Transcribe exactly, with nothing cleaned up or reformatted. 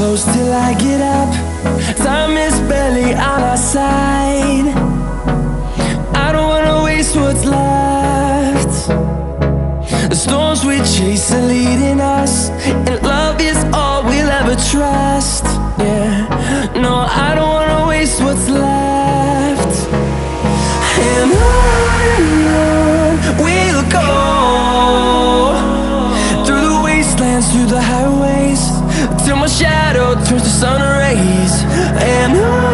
close till I get up. Time is barely on our side. I don't wanna waste what's left. The storms we chase are leading us, and love is all we'll ever trust. Yeah, no, I don't wanna waste what's left. And on and on we'll go, through the wastelands, through the highways, till my shadow turns to sun rays. And on